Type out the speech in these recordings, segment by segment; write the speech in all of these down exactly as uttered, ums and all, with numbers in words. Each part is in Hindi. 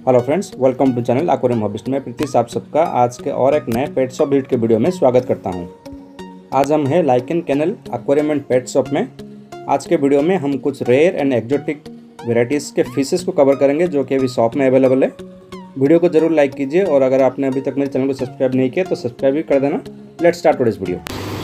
Hello friends, welcome to channel aquarium hobbyist में प्रीतिश आप सबका आज के और एक नए पेट शॉप विजिट के वीडियो में स्वागत करता हूं। आज हम हैं लाइकेन कैनल एक्वेरियम एंड पेट शॉप में। आज के वीडियो में हम कुछ रेयर एंड एक्जोटिक वेराइटीज़ के फिशेस को कवर करेंगे जो कि अभी शॉप में अवेलेबल है। वीडियो को जरूर लाइक कीजिए और अगर आपने अभी तक मेरे चैनल को सब्सक्राइब नहीं किया तो सब्सक्राइब भी कर देना। Let's start today's video.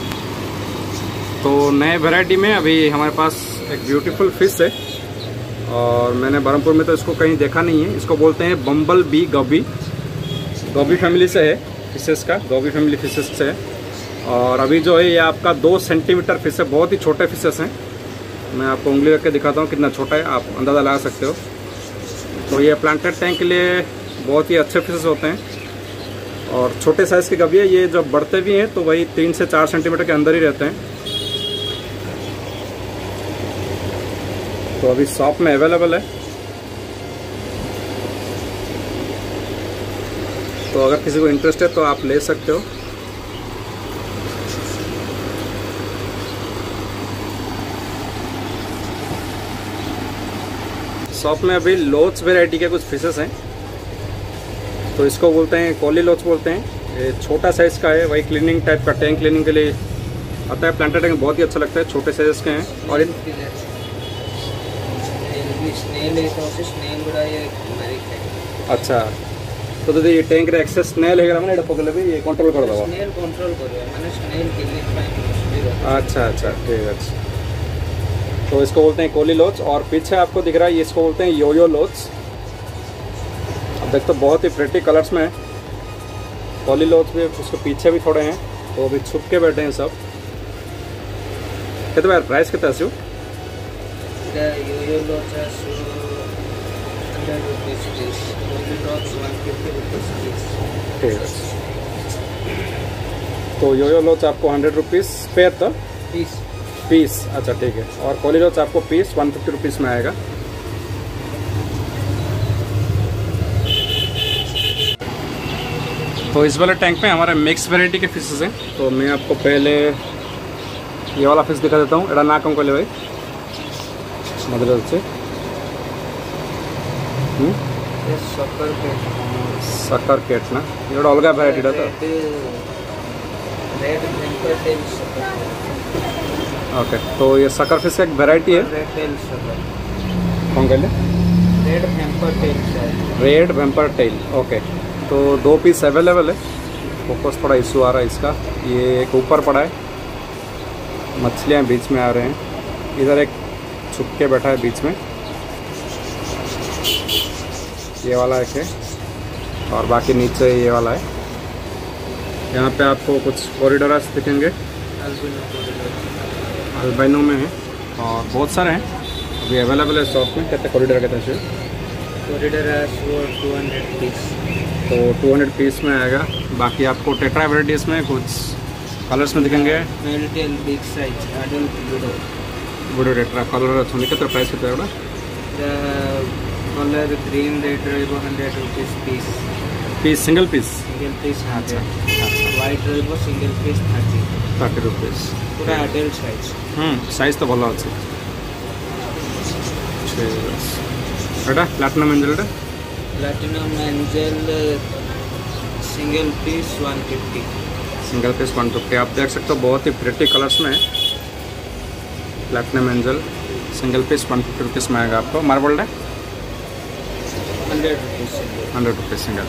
तो नए वेराइटी में अभी हमारे पास एक ब्यूटीफुल फिश है और मैंने बरहमपुर में तो इसको कहीं देखा नहीं है। इसको बोलते हैं बम्बल बी गॉबी। गॉबी फैमिली से है फिशेस का, गॉबी फैमिली फिशेस से है। और अभी जो है ये आपका दो सेंटीमीटर फिश है, बहुत ही छोटे फिशेस हैं। मैं आपको उंगली रख के दिखाता हूँ कितना छोटा है, आप अंदाज़ा लगा सकते हो। तो ये प्लांटेड टैंक के लिए बहुत ही अच्छे फिशेस होते हैं और छोटे साइज़ के गॉबी है। ये जब बढ़ते भी हैं तो वही तीन से चार सेंटीमीटर के अंदर ही रहते हैं। तो अभी शॉप में अवेलेबल है, तो अगर किसी को इंटरेस्ट है तो आप ले सकते हो। शॉप में अभी लोच वैरायटी के कुछ फिशेस हैं। तो इसको बोलते हैं कोली लोच बोलते हैं। ये छोटा साइज़ का है, वही क्लीनिंग टाइप का टैंक क्लीनिंग के लिए आता है। प्लांटेड टैंक बहुत ही अच्छा लगता है, छोटे साइज के हैं। और इन अच्छा तो ଯଦି ये टैंक रे एक्सेस स्नेल हेगला माने एटा पकले भी ये कंट्रोल कर दबा स्नेल कंट्रोल करबे माने स्नेल किलिंग। अच्छा अच्छा ठीक है। तो इसको बोलते हैं कोली लोच। और पीछे आपको दिख रहा है ये इसको बोलते हैं योयो लोच। अब देखते तो बहुत ही प्रिटी कलर्स में है। कोली लोच भी उसके पीछे भी थोड़े हैं, तो अभी छुप के बैठे हैं सब। कितना यार प्राइस कितना है? योयो लोच है हंड्रेड रुपीस पीस, कोली लोच वन फिफ्टी रुपीस पीस। ठीक है। तो योयो लोच आपको हंड्रेड रुपीस पेयर तो पीस पीस अच्छा ठीक है। और कोली लोच आपको पीस वन फिफ्टी रुपीस में आएगा। तो इस वाले टैंक में हमारे मिक्स वैरायटी के फिशेस हैं। तो मैं आपको पहले ये वाला फिश दिखा देता हूँ। एड़ा ना कम कर ले भाई मदर से सकर केट सकर केट ना ये अलग वैरायटी तो red vampire tail sucker. Okay, तो ये सकर फिश का एक वैरायटी है। रेड टेल सकर कौन कहले? Red vampire tail red vampire tail. Okay, तो दो पीस अवेलेबल है। फोकस थोड़ा इशू आ रहा है इसका। ये एक ऊपर पड़ा है, मछलियाँ बीच में आ रहे हैं। इधर एक छुप के बैठा है बीच में, ये वाला एक है। और बाकी नीचे ये वाला है। यहाँ पे आपको कुछ कॉरिडोरास दिखेंगे, अल्बाइनो में है और बहुत सारे हैं अभी अवेलेबल है शॉप में। कहते कॉरिडोर कहते हैं कॉरिडोरास वो टू हंड्रेड पीस, तो टू हंड्रेड पीस में आएगा। बाकी आपको टेट्रा वेराइटीज़ में कुछ कलर्स में दिखेंगे। Male tail big size adult widow widow tetra colour अच्छे केते प्राइस केते एटा? कलर ग्रीन रेड रहिबो hundred rupees piece piece single piece single piece अच्छा व्हाइट रहिबो single piece thirty thirty rupees पूरा एडल्ट साइज। हम्म साइज तो भल अच्छे। एटा प्लैटिनम एंजल एटा platinum angel single piece one fifty single piece one fifty. आप देख सकते हो बहुत ही प्रिटी कलर्स में है। Platinum angel single piece one fifty rupees में आएगा आपको। मार्बल है hundred rupees hundred rupees single.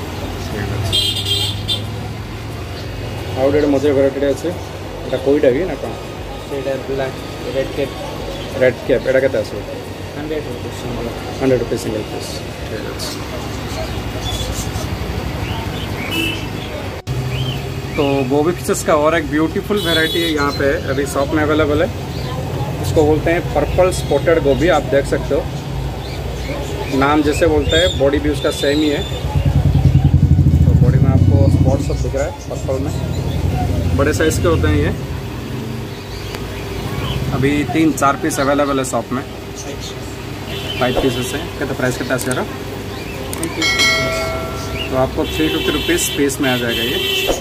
आउ डेट मजे वेराइटी अच्छे। एटा कोईटा भी ना कौन सेटा black red cap red cap एटा केते आसे? Hundred rupees single hundred rupees single piece. ठीक है। तो गोभी फिशेस का और एक ब्यूटीफुल वैरायटी है यहाँ पे अभी शॉप में अवेलेबल है। इसको बोलते हैं पर्पल स्पॉटेड गोभी। आप देख सकते हो नाम जैसे बोलता है, बॉडी भी उसका सेम ही है। तो बॉडी में आपको स्पॉट सब दिख रहा है पर्पल में। बड़े साइज़ के होते हैं ये। अभी तीन चार पीस अवेलेबल है शॉप में, फाइव पीसेस हैं। क्या तो प्राइस कितना है? तो आपको थ्री फिफ्टी रुपीज़ पीस में आ जाएगा ये।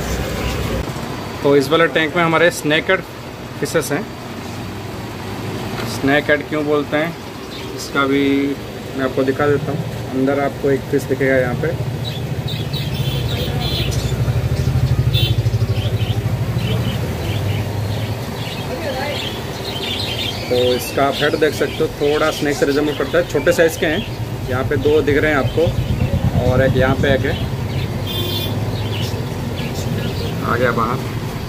तो इस वाले टैंक में हमारे स्नेकेड फिशेस हैं। स्नैक हेड क्यों बोलते हैं इसका भी मैं आपको दिखा देता हूँ। अंदर आपको एक फिश दिखेगा यहाँ पे। तो इसका आप हेड देख सकते हो, थोड़ा स्नैक से रिजेंबल करता है। छोटे साइज़ के हैं, यहाँ पे दो दिख रहे हैं आपको और एक यहाँ पे एक है। आ गया बाहर।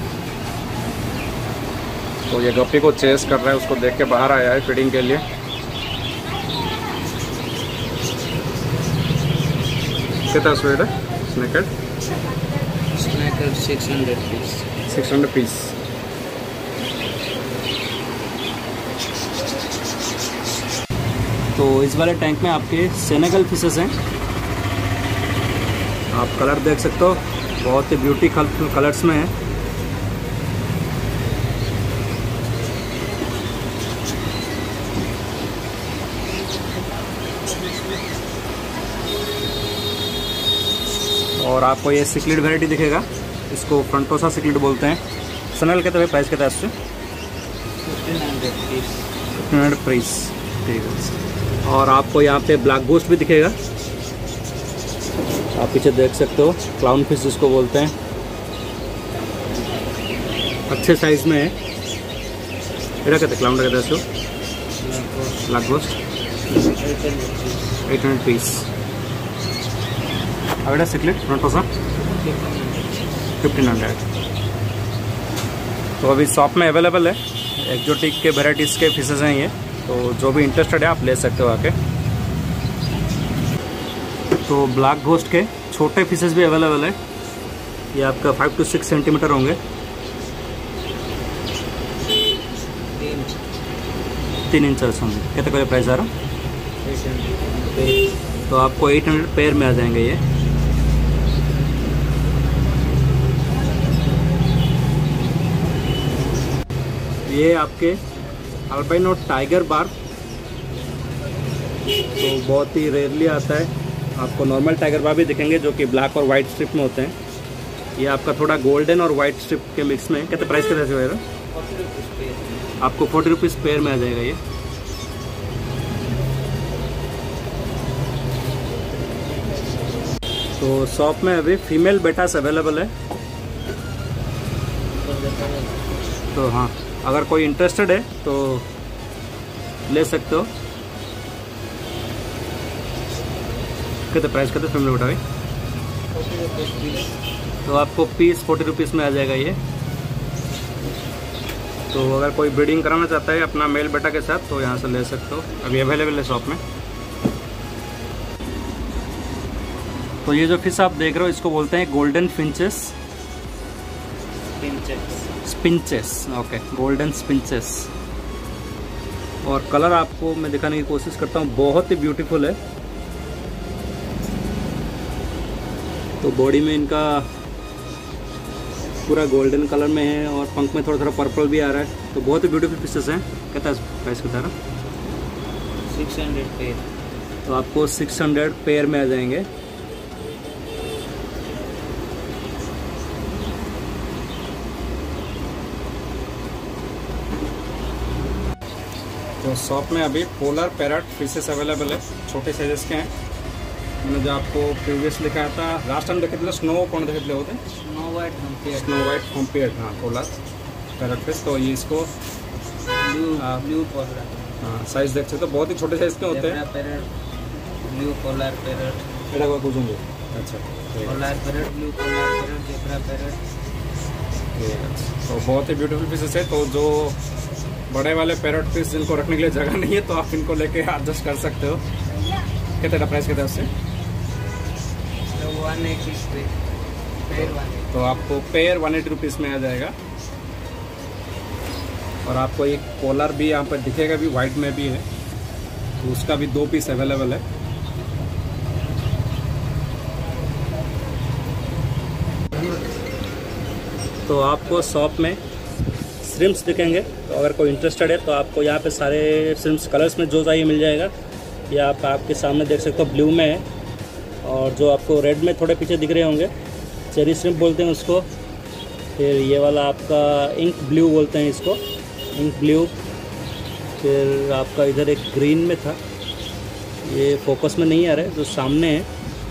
तो ये गप्पी को चेस कर रहा है, उसको देख के बाहर आया है फीडिंग के लिए। कितना स्वेट है snake head? Snake head six hundred piece. Six hundred piece. तो इस वाले टैंक में आपके सेनेगल फिशेस हैं। आप कलर देख सकते हो, बहुत ही ब्यूटी कलर्स में है। और आपको ये सिक्लिड वैरायटी दिखेगा, इसको फ्रंटोसा सिक्लिड बोलते हैं। सनल के तो प्राइस कितना है इससे? Fifteen hundred piece. Fifteen hundred price, ठीक है। और आपको यहाँ पे ब्लैक गोस्ट भी दिखेगा, आप पीछे देख सकते हो। क्लाउन फिश जिसको बोलते हैं, अच्छे साइज में है। एटा कहते क्लाउन कहते हैं इसको, black ghost eight hundred piece. अगड़ा सिक्लेट फ्रंटोसा फिफ्टीन हंड्रेड। तो अभी शॉप में अवेलेबल है, एक्जोटिक के वेराइटीज़ के फिशेज़ हैं ये। तो जो भी इंटरेस्टेड है आप ले सकते हो आके। तो ब्लैक घोस्ट के छोटे फिशेस भी अवेलेबल है, ये आपका फाइव टू सिक्स सेंटीमीटर होंगे। तीन इंच होंगे। कितने का प्राइस आ रहा? तो आपको एट हंड्रेड पेयर में आ जाएंगे ये। ये आपके अल्बाइनो टाइगर बार्ब, तो बहुत ही रेयरली आता है। आपको नॉर्मल टाइगर बार्ब भी दिखेंगे जो कि ब्लैक और वाइट स्ट्रिप में होते हैं। ये आपका थोड़ा गोल्डन और वाइट स्ट्रिप के मिक्स में। कितने प्राइस के जैसे होगा? आपको फोर्टी रुपीज़ पेयर में आ जाएगा ये। तो शॉप में अभी फीमेल बेटास अवेलेबल है। तो हाँ, अगर कोई इंटरेस्टेड है तो ले सकते हो। कितने प्राइस करते फीमेल बेटा भाई? तो आपको पीस फोर्टी रुपीज़ में आ जाएगा ये। तो अगर कोई ब्रीडिंग कराना चाहता है अपना मेल बेटा के साथ तो यहाँ से ले सकते हो, अभी अवेलेबल है शॉप में। तो ये जो फिश आप देख रहे हो इसको बोलते हैं golden finches. Finches, okay, golden finches. और कलर आपको मैं दिखाने की कोशिश करता हूँ, बहुत ही ब्यूटीफुल है। तो बॉडी में इनका पूरा गोल्डन कलर में है और पंख में थोड़ा थोड़ा पर्पल भी आ रहा है। तो बहुत ही ब्यूटीफुल फिशेस हैं। कहता है प्राइस बता रहा? Six hundred pair. तो आपको सिक्स हंड्रेड पेयर में आ जाएंगे। तो शॉप में अभी पोलर पैरट फिशेस अवेलेबल है, छोटे साइजेस के हैं। मैंने जो आपको प्रीवियस लिखा था, लास्ट टाइम देखे थे स्नो कौन देखे होते हैं? स्नो वाइट हम्पियर्ड। स्नो वाइट हम्पियर्ड, हाँ, पोलर पैरट फिश। तो ये इसको ब्लू ब्लू पोलर, हाँ, साइज देख सकते हो, बहुत ही छोटे साइज के होते हैं। Parrot, blue polar parrot. एटा को पूछूंगे। अच्छा, polar parrot, blue polar parrot, zebra parrot. तो बहुत ही ब्यूटीफुल फिशेस है। तो जो बड़े वाले पैरट फिश जिनको रखने के लिए जगह नहीं है तो आप इनको लेके एडजस्ट कर सकते हो। कितने का प्राइस कितना है उससे? One eighty pair. तो आपको पेयर वन एटी रुपीज़ में आ जाएगा। और आपको एक पोलर भी यहाँ पर दिखेगा, भी वाइट में भी है, तो उसका भी दो पीस अवेलेबल है। तो आपको शॉप में श्रिम्प्स दिखेंगे। तो अगर कोई इंटरेस्टेड है तो आपको यहाँ पे सारे श्रिम्प्स कलर्स में जो चाहिए मिल जाएगा। ये आप आपके सामने देख सकते हो, ब्लू में है, और जो आपको रेड में थोड़े पीछे दिख रहे होंगे चेरी श्रिम्प बोलते हैं उसको। फिर ये वाला आपका इंक ब्लू बोलते हैं इसको, इंक ब्लू। फिर आपका इधर एक ग्रीन में था, ये फोकस में नहीं आ रहा है, जो सामने है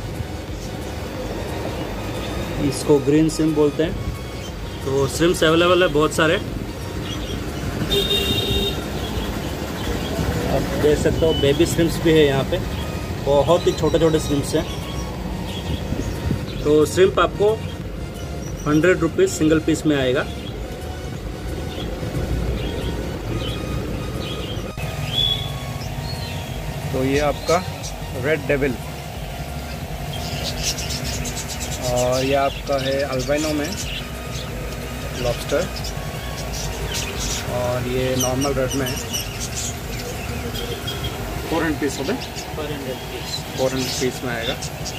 इसको ग्रीन श्रिम्प बोलते हैं। तो श्रिम्प्स अवेलेबल है बहुत सारे, आप देख सकते हो। बेबी श्रिम्प्स भी है यहाँ पे, बहुत ही छोटे छोटे श्रिम्प्स हैं। तो श्रिम्प आपको हंड्रेड रुपीज़ सिंगल पीस में आएगा। तो ये आपका रेड डेविल, और ये आपका है अल्बाइनो में लॉबस्टर, और ये नॉर्मल रेड में है। फोर हंड्रेड पीस हो गए, four hundred piece four hundred piece में आएगा।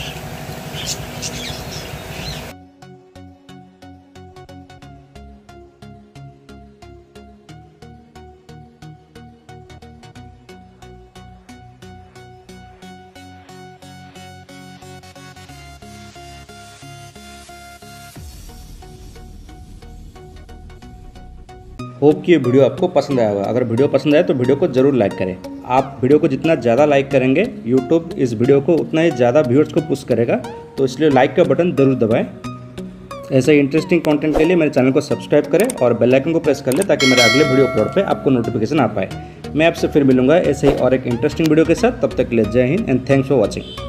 होप कि ये वीडियो आपको पसंद आया होगा। अगर वीडियो पसंद आए तो वीडियो को ज़रूर लाइक करें। आप वीडियो को जितना ज़्यादा लाइक करेंगे यूट्यूब इस वीडियो को उतना ही ज़्यादा व्यूअर्स को पुश करेगा, तो इसलिए लाइक का बटन ज़रूर दबाएं। ऐसे ही इंटरेस्टिंग कंटेंट के लिए मेरे चैनल को सब्सक्राइब करें और बेल आइकन को प्रेस कर लें ताकि मेरे अगले वीडियो अपलोड पे आपको नोटिफिकेशन आ पाए। मैं आपसे फिर मिलूंगा ऐसे ही और एक इंटरेस्टिंग वीडियो के साथ। तब तक के लिए जय हिंद एंड थैंक्स फॉर वॉचिंग।